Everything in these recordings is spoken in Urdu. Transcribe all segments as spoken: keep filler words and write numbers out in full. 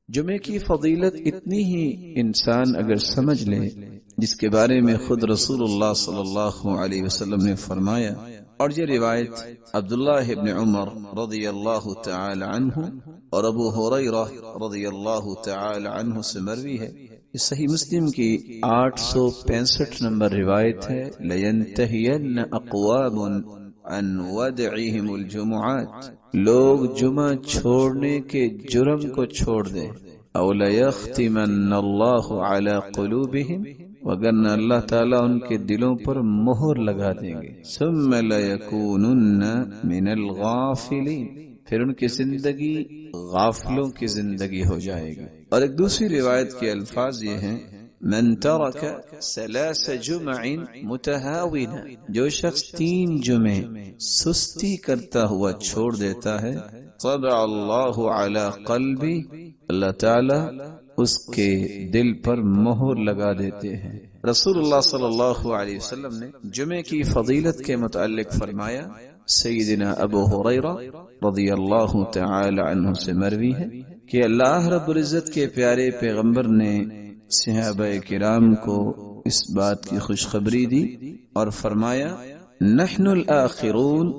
جمعے کی فضیلت اتنی ہی انسان اگر سمجھ لے جس کے بارے میں خود رسول اللہ صلی اللہ علیہ وسلم نے فرمایا، اور یہ روایت عبداللہ ابن عمر رضی اللہ تعالی عنہ اور ابو ہریرہ رضی اللہ تعالی عنہ سے مروی ہے۔ یہ صحیح مسلم کی آٹھ سو پینسٹھ نمبر روایت ہے۔ لَيَنْتَهِيَنَّ أَقْوَامٌ عَنْ وَدْعِهِمُ الْجُمُعَاتِ، لوگ جمعہ چھوڑنے کے جرم کو چھوڑ دیں۔ أَوْ لَيَخْتِمَنَّ اللَّهُ عَلَى قُلُوبِهِمْ، وگرنہ اللہ تعالیٰ ان کے دلوں پر مہر لگا دیں گے۔ ثُمَّ لَيَكُونُنَّ مِنَ الْغَافِلِينَ، پھر ان کی زندگی غافلوں کی زندگی ہو جائے گی۔ اور ایک دوسری روایت کے الفاظ یہ ہیں، من ترک ثلاث جمع متہاونا، جو شخص تین جمعے سستی کرتا ہوا چھوڑ دیتا ہے، طبع اللہ علی قلبی، اللہ تعالی اس کے دل پر مہر لگا دیتے ہیں۔ رسول اللہ صلی اللہ علیہ وسلم نے جمعے کی فضیلت کے متعلق فرمایا، سیدنا ابو ہریرہ رضی اللہ تعالی عنہ سے مروی ہے کہ اللہ رب العزت کے پیارے پیغمبر نے صحابہ کرام کو اس بات کی خوشخبری دی اور فرمایا، نحن الآخرون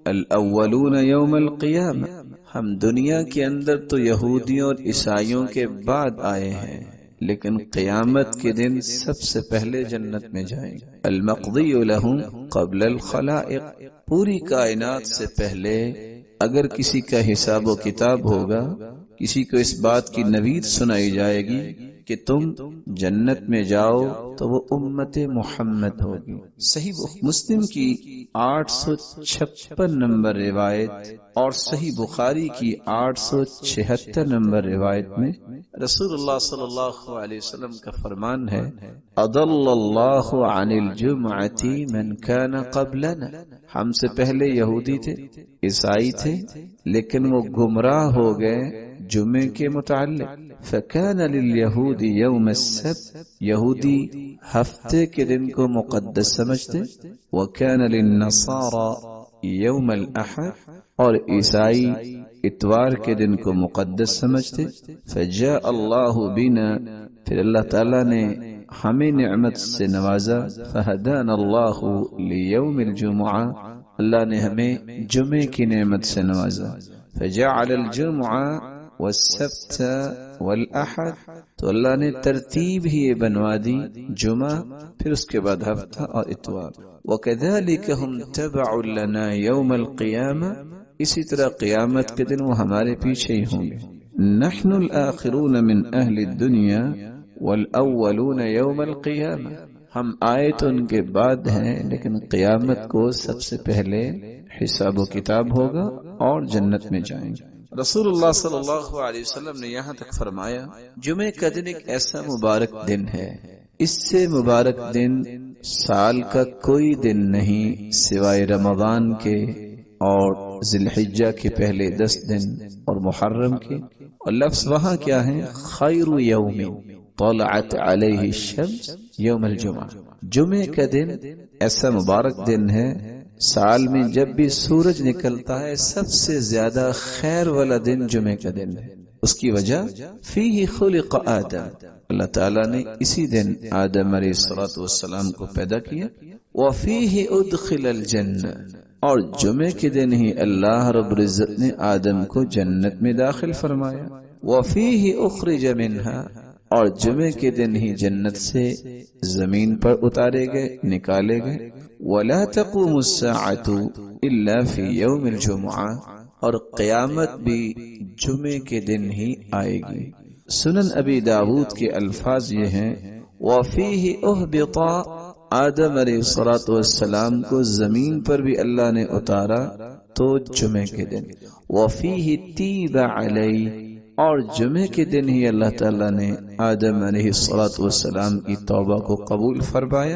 الاولون یوم القیامہ، ہم دنیا کے اندر تو یہودیوں اور عیسائیوں کے بعد آئے ہیں، لیکن قیامت کے دن سب سے پہلے جنت میں جائیں گے۔ المقضی لہم قبل الخلائق، پوری کائنات سے پہلے اگر کسی کا حساب و کتاب ہوگا، کسی کو اس بات کی نوید سنائی جائے گی کہ تم جنت میں جاؤ، تو وہ امت محمد ہوگی۔ صحیح مسلم کی آٹھ سو چھپن نمبر روایت اور صحیح بخاری کی آٹھ سو چھہتر نمبر روایت میں رسول اللہ صلی اللہ علیہ وسلم کا فرمان ہے، اضل اللہ عن الجمعۃ من کان قبلنا، ہم سے پہلے یہودی تھے، عیسائی تھے، لیکن وہ گمراہ ہو گئے جمعے کے متعلق۔ فکان لليهود یوم السبت، یہودی ہفتے کے دن کو مقدس سمجھتے، وکان للنصارى یوم الاحد، اور عیسائی اتوار کے دن کو مقدس سمجھتے۔ فجاء اللہ بنا، پھر اللہ تعالیٰ نے ہمیں نعمت سے نوازا، فہدانا اللہ لیوم الجمعہ، اللہ نے ہمیں جمعے کی نعمت سے نوازا۔ فجعل الجمعہ والسبت والاحد، تو اللہ نے ترتیب ہی بنوا دی، جمعہ پھر اس کے بعد ہفتہ اور اتوار۔ وَكَذَلِكَ هُمْ تَبَعٌ لَنَا يَوْمَ الْقِيَامَةِ، اسی طرح قیامت کے دن وہ ہمارے پیچھے ہی ہوں گے۔ نَحْنُ الْآخِرُونَ مِنْ أَهْلِ الدُّنْيَا وَالْأَوَّلُونَ يَوْمَ الْقِيَامَةِ، ہم آئے تو ان کے بعد ہیں، لیکن قیامت کو سب سے پہلے حساب و کتاب ہوگا اور جنت میں جائیں گے۔ رسول اللہ صلی اللہ علیہ وسلم نے یہاں تک فرمایا، جمعہ کا دن ایک ایسا مبارک دن ہے، اس سے مبارک دن سال کا کوئی دن نہیں سوائے رمضان کے اور ذی الحجہ کے پہلے دس دن اور محرم کے۔ اور لفظ وہاں کیا ہے، خیر یوم طلعت علیہ الشمس یوم الجمعہ، جمعہ کا دن ایسا مبارک دن ہے، سال میں جب بھی سورج نکلتا ہے سب سے زیادہ خیر والا دن جمعہ کا دن ہے۔ اس کی وجہ فیہ خلق آدم، اللہ تعالیٰ نے اسی دن آدم علیہ الصلوۃ والسلام کو پیدا کیا۔ وفیہ ادخل الجنہ، اور جمعے کے دن ہی اللہ رب العزت نے آدم کو جنت میں داخل فرمایا۔ وفیہ اخرج منہا، اور جمعے کے دن ہی جنت سے زمین پر اتارے گئے، نکالے گئے۔ وَلَا تَقُومُ السَّاعَةُ إِلَّا فِي يَوْمِ الْجُمْعَةِ، اور قیامت بھی جمعے کے دن ہی آئے گی۔ سنن ابی داود کے الفاظ یہ ہیں، وَفِيهِ أُهْبِطَ، آدم علیہ السلام کو زمین پر بھی اللہ نے اتارا تو جمعے کے دن۔ وَفِيهِ تِيبَ عَلَيْهِ، اور جمعے کے دن ہی اللہ تعالیٰ نے آدم علیہ السلام کی توبہ کو قبول فرمایا۔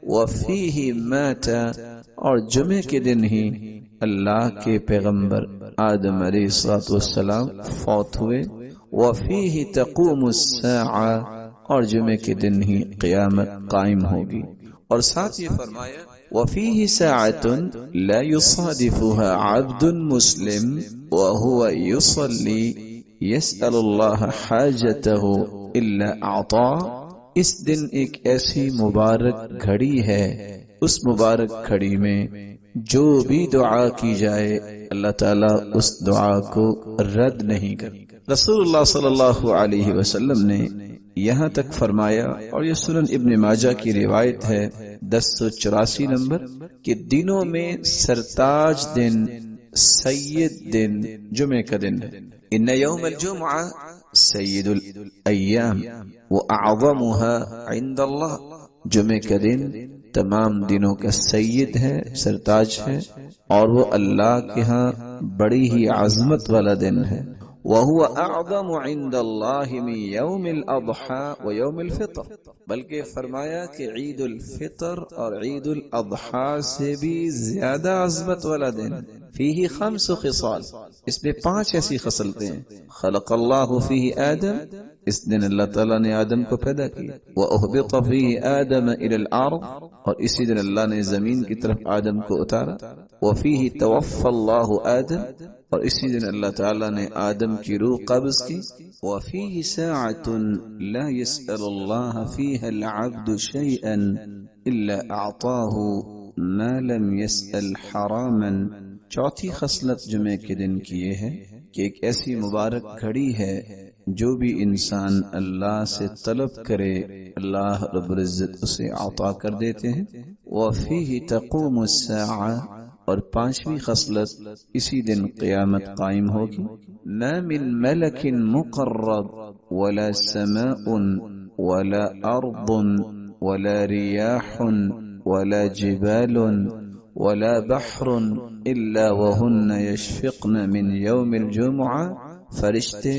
وفیہ مات، اور جمعے کے دن ہی اللہ کے پیغمبر آدم علیہ السلام فوت ہوئے۔ وفیہ تقوم الساعہ، اور جمعے کے دن ہی قیامت قائم ہوگی۔ اور ساتھ یہ فرمایا، وفیہ ساعۃ لا یصادفها عبد مسلم وهو یصلی یسأل اللہ حاجتہ الا اعطا، اس دن ایک ایسی مبارک گھڑی ہے، اس مبارک گھڑی میں جو بھی دعا کی جائے اللہ تعالیٰ اس دعا کو رد نہیں کرتا۔ رسول اللہ صلی اللہ علیہ وسلم نے یہاں تک فرمایا، اور یہ سنن ابن ماجہ کی روایت ہے دس سو چوراسی نمبر، کہ دنوں میں سرتاج دن، سید دن جمعہ کا دن ہے۔ ان یوم الجمعہ سید الایام واعظمها عند اللہ، جمعہ کا دن تمام دنوں کا سید ہے، سرتاج ہے، اور وہ اللہ کے ہاں بڑی ہی عظمت والا دن ہے۔ وَهُوَ أَعْظَمُ عِنْدَ اللَّهِ مِنْ يَوْمِ الْأَضْحَى وَيَوْمِ الْفِطْرِ، بلکہ فرمایا کہ عید الفطر اور عید الاضحیٰ سے بھی زیادہ عظمت والا دن۔ فیہ خمس خصال، اس میں پانچ ایسی خصلتیں ہیں۔ خلق اللہ فیہ آدم، اس دن اللہ تعالیٰ نے آدم کو پیدا کیا۔ وَأُهْبِطَ فِيهِ آدَمَ إِلَى الْأَرْضِ، اور اسی دن اللہ نے زمین کی طرف آدم کو اتارا۔ وَفِيهِ تَوَفَّى اللَّهُ آدَم، اور اسی دن اللہ تعالیٰ نے آدم کی روح قبض کی۔ وَفِيهِ سَاعَةٌ لَا يَسْأَلُ اللَّهَ فِيهَا الْعَبْدُ شَيْئًا إِلَّا أَعْطَاهُ مَا لَمْ يَسْأَلْ حَرَامًا۔ چوتھی خصلت جمعے کے دن کی یہ ہے کہ ایک ایسی مبارک گھڑی ہے جو بھی انسان اللہ سے طلب کرے اللہ رب العزت اسے عطا کر دیتے ہیں۔ وَفِيهِ تَقُومُ السَّاعَةُ، اور پانچویں خصلت اسی دن قیامت قائم ہوگی۔ مَا مِن مَلَكٍ مُقَرَّبٍ وَلَا سَمَاءٌ وَلَا أَرْضٌ وَلَا رِيَاحٌ وَلَا جِبَالٌ وَلَا بَحْرٌ إِلَّا وَهُنَّ يَشْفِقْنَ مِنْ يَوْمِ الْجُمْعَةِ، فرشتے،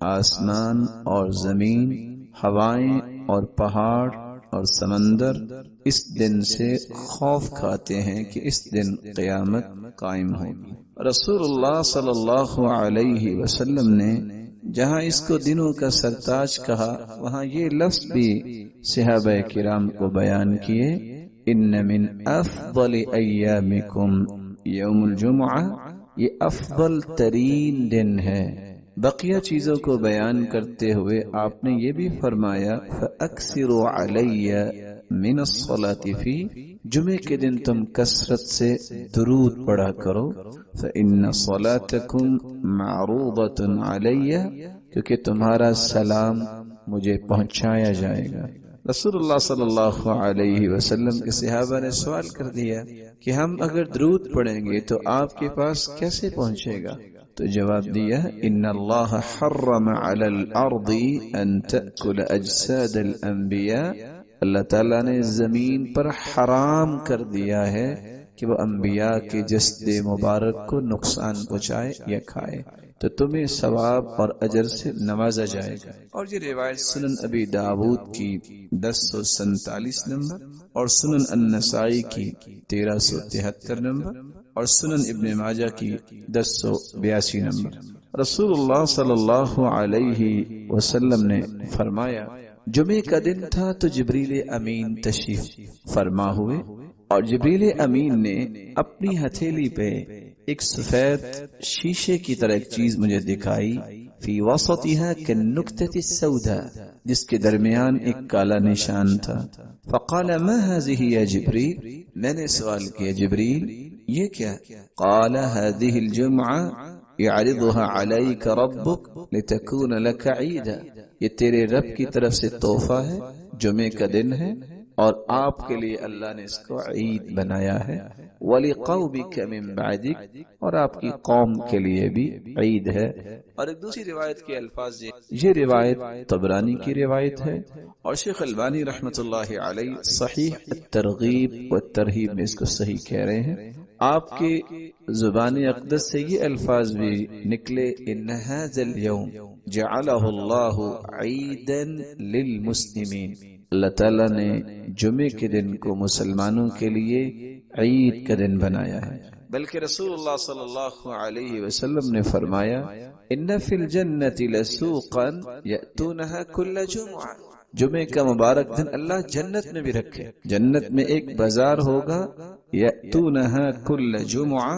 آسمان اور زمین، ہوائیں اور پہاڑ اور سمندر اس دن سے خوف کھاتے ہیں کہ اس دن قیامت قائم ہوگی۔ رسول اللہ صلی اللہ علیہ وسلم نے جہاں اس کو دنوں کا سرتاج کہا، وہاں یہ لفظ بھی صحابہ کرام کو بیان کیے، ان من افضل ایامکم یوم الجمعہ، یہ افضل ترین دن ہے۔ بقیہ چیزوں کو بیان کرتے ہوئے آپ نے یہ بھی فرمایا فَأَكْثِرُوا عَلَيَّ مِنَ الصَّلَاةِ فِيهِ، جمعے کے دن تم کثرت سے درود پڑھا کرو۔ فَإِنَّ صَلَاتَكُمْ مَعْرُوضَةٌ عَلَيَّ، کیونکہ تمہارا سلام مجھے پہنچایا جائے گا۔ رسول اللہ صلی اللہ علیہ وسلم کے صحابہ نے سوال کر دیا کہ ہم اگر درود پڑھیں گے تو آپ کے پاس کیسے پہنچے گا؟ تو جواب دیا ان اللہ حرم علی الارض ان تأکل اجساد الانبیاء، اللہ تعالیٰ نے زمین پر حرام کر دیا ہے کہ وہ انبیاء کے جسد مبارک کو نقصان پہنچائے یا کھائے، تو تمہیں ثواب اور اجر سے نوازا جائے گا۔ اور یہ روایت سنن ابی داود کی دس سو سینتالیس نمبر اور سنن النسائی کی تیرہ سو تہتر نمبر اور سنن ابن ماجہ کی دس سو بیاسی نمبر۔ رسول اللہ صلی اللہ علیہ وسلم نے فرمایا جمعے کا دن تھا تو جبریل امین تشریف فرما ہوئے، اور جبریل امین نے اپنی ہتھیلی پہ ایک سفید شیشے کی طرح ایک چیز مجھے دکھائی، فی وسطها كالنکتة السوداء، جس کے درمیان ایک کالا نشان تھا۔ فقال ما هذه یا جبریل، میں نے سوال کیا جبریل یہ کیا؟ قال هذه الجمعة يعرضها عليك ربك لتكون لك عيدا، یہ تیرے رب کی طرف سے تحفہ ہے، جمعے کا دن ہے اور آپ کے لیے اللہ نے اس کو عید بنایا ہے، وَلِقَوْمِكَ مِن بَعْدِكَ، اور آپ کی قوم کے لیے بھی عید ہے۔ اور ایک دوسری روایت کے الفاظ یہ روایت طبرانی کی روایت ہے، اور شیخ البانی رحمۃ اللہ علیہ صحیح الترغیب والترہیب میں اس کو صحیح کہہ رہے ہیں۔ آپ کے زبان اقدس سے یہ الفاظ بھی نکلے ان هذا اليوم جعله اللہ عیدا للمسلمین، اللہ تعالیٰ نے جمعے کے دن کو مسلمانوں کے لیے عید کا دن بنایا ہے۔ بلکہ رسول اللہ صلی اللہ علیہ وسلم نے فرمایا ان فی الجنۃ لسوقا یأتونها کل جمعہ، جمعے کا مبارک دن اللہ جنت میں بھی رکھے، جنت میں ایک بازار ہوگا یأتونها کل جمعہ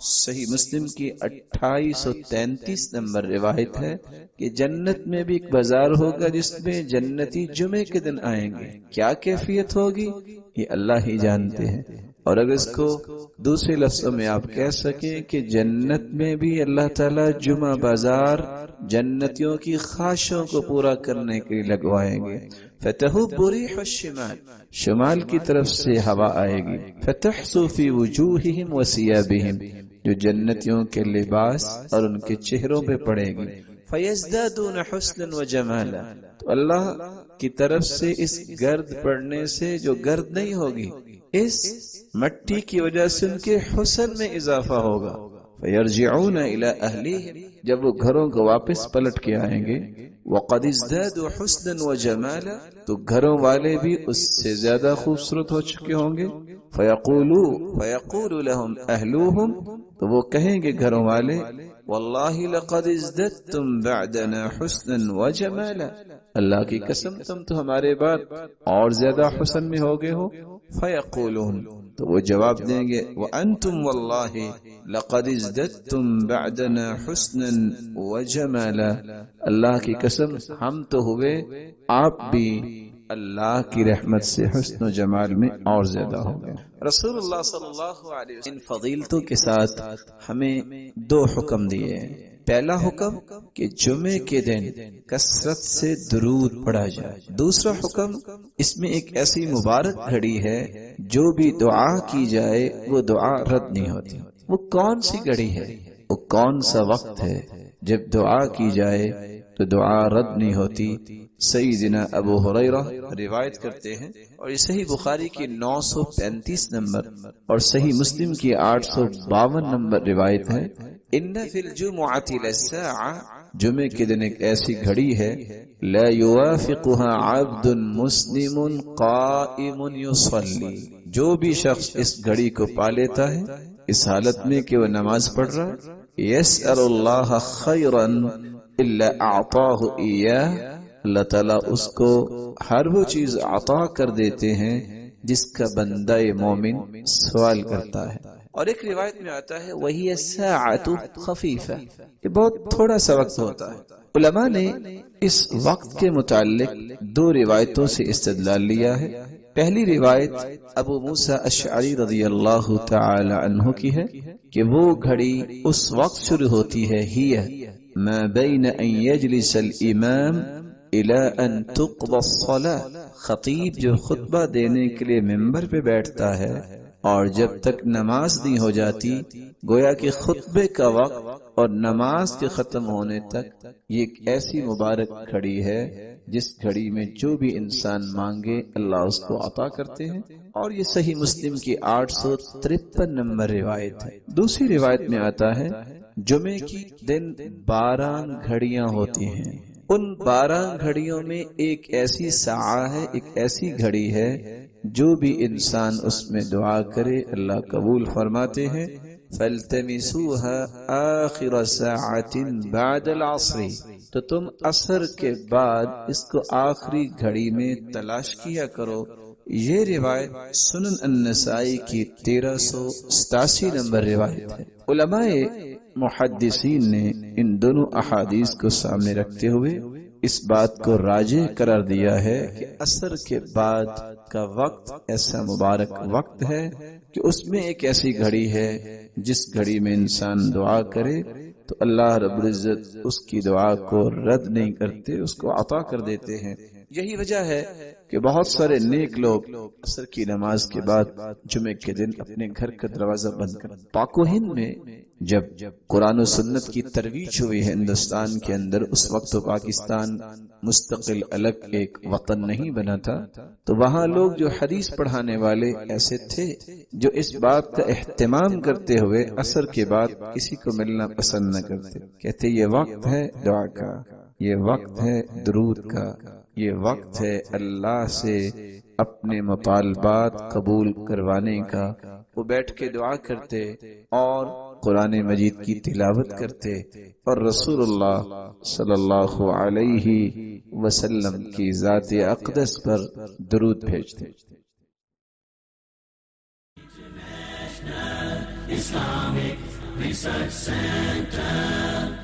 صحیح مسلم کی اٹھائیس سو تینتیس نمبر روایت ہے کہ جنت میں بھی ایک بازار ہوگا جس میں جنتی جمعے کے دن آئیں گے. کیا کیفیت ہوگی یہ اللہ ہی جانتے ہیں. اور اگر اس کو دوسرے لفظوں میں آپ کہہ سکیں کہ جنت میں بھی اللہ تعالی جمعہ بازار جنتیوں کی خواہشوں کو پورا کرنے کے لیے لگوائیں گے. فتحب ريح الشمال، شمال کی طرف سے ہوا آئے گی. فتحسو في وجوههم وثيابهم، جو جنتیوں کے لباس اور ان کے چہروں پہ پڑے گی. فیزدادون حسنا وجمالا، تو اللہ کی طرف سے اس گرد پڑنے سے جو گرد نہیں ہوگی، اس مٹی کی وجہ سے ان کے حسن میں اضافہ ہوگا. فیرجعون الی اہلیہم، جب وہ گھروں کو واپس پلٹ کے آئیں گے. وقد ازدادوا حسنا وجمالا، تو گھروں والے بھی اس سے زیادہ خوبصورت ہو چکے ہوں گے. فیقولوا فیقول لهم اہلوہم، تو وہ کہیں گے گھروں والے، واللہ لقد ازددتم بعدنا حسنا وجمالا، اللہ کی قسم تم تو ہمارے بعد اور زیادہ حسن میں ہو گئے ہو. فیقولون، تو وہ جواب دیں گے، وانتم واللہ لقد ازددتم بعدنا حسنا وجمالا، اللہ کی قسم ہم تو ہوئے آپ بھی اللہ کی رحمت سے حسن و جمال میں اور زیادہ ہو گئے. رسول اللہ صلی اللہ علیہ وسلم ان فضیلتوں کے ساتھ ہمیں دو حکم دیے ہیں. پہلا حکم کہ جمعے کے دن کثرت سے درود پڑھا جائے. دوسرا حکم، اس میں ایک ایسی مبارک گھڑی ہے جو بھی دعا کی جائے وہ دعا رد نہیں ہوتی. وہ کون سی گھڑی ہے، وہ کون سا وقت ہے جب دعا کی جائے تو دعا رد نہیں ہوتی؟ سیدنا ابو ہریرہ روایت کرتے ہیں، اور یہ صحیح بخاری کی نو سو پینتیس نمبر اور صحیح مسلم کی آٹھ سو باون نمبر روایت ہے. ان فی الجمعۃ للساعہ، جمعے کے دن ایک ایسی گھڑی ہے، لا یوافقها عبد مسلم قائم یصلی، جو بھی شخص اس گھڑی کو پا لیتا ہے اس حالت میں کہ وہ نماز پڑھ رہا، یسأل اللہ خیرا الا اعطاہ ایاہ، اللہ تعالیٰ اس کو ہر وہ چیز عطا کر دیتے ہیں جس کا بندہ مومن سوال کرتا ہے. اور ایک روایت میں آتا ہے وہی الساعۃ خفیفہ، یہ بہت تھوڑا سا وقت ہوتا ہے. علماء نے اس وقت کے متعلق دو روایتوں سے استدلال لیا ہے. پہلی روایت ابو موسیٰ اشعری رضی اللہ تعالی عنہ کی ہے کہ وہ گھڑی اس وقت شروع ہوتی ہے، ہی ما بین ان یجلس الامام الى ان تقضى الصلاة، خطیب جو خطبہ دینے کے لیے ممبر پہ بیٹھتا ہے اور جب تک نماز نہیں ہو جاتی، گویا کہ خطبے کا وقت اور نماز کے ختم ہونے تک یہ ایک ایسی مبارک گھڑی ہے جس گھڑی میں جو بھی انسان مانگے اللہ اس کو عطا کرتے ہیں. اور یہ صحیح مسلم کی آٹھ سو ترپن نمبر روایت ہے. دوسری روایت میں آتا ہے جمعے کی دن بارہ گھڑیاں ہوتی ہیں، ان بارہ گھڑیوں میں ایک ایسی ساعہ ہے، ایک ایسی گھڑی ہے جو بھی انسان اس میں دعا کرے اللہ قبول فرماتے ہیں. فَالْتَمِسُوهَا آخِرَ سَاعَةٍ بَعْدَ الْعَصْرِ، تو تم عصر کے بعد اس کو آخری گھڑی میں تلاش کیا کرو. یہ روایت سنن النسائی کی تیرہ سو ستاسی نمبر روایت ہے. علماء محدثین نے ان دونوں احادیث کو سامنے رکھتے ہوئے اس بات کو راجح قرار دیا ہے کہ عصر کے بعد کا وقت ایسا مبارک وقت ہے کہ اس میں ایک ایسی گھڑی ہے جس گھڑی میں انسان دعا کرے تو اللہ رب العزت اس کی دعا کو رد نہیں کرتے، اس کو عطا کر دیتے ہیں. یہی وجہ ہے کہ بہت سارے نیک لوگ عصر کی نماز کے بعد جمعے کے دن اپنے گھر کا دروازہ بند کر. پاک و ہند میں جب قرآن و سنت کی ترویج ہوئی ہے ہندوستان کے اندر، اس وقت تو پاکستان مستقل الگ ایک وطن نہیں بنا تھا، تو وہاں لوگ جو حدیث پڑھانے والے ایسے تھے جو اس بات کا اہتمام کرتے ہوئے عصر کے بعد کسی کو ملنا پسند نہ کرتے. کہتے یہ وقت ہے دعا کا، یہ وقت ہے درود کا، یہ وقت ہے اللہ سے اپنے مطالبات قبول کروانے کا. وہ بیٹھ کے دعا کرتے اور قرآن مجید کی تلاوت کرتے اور رسول اللہ صلی اللہ علیہ وسلم کی ذات اقدس پر درود بھیجتے. Islamic Research Center.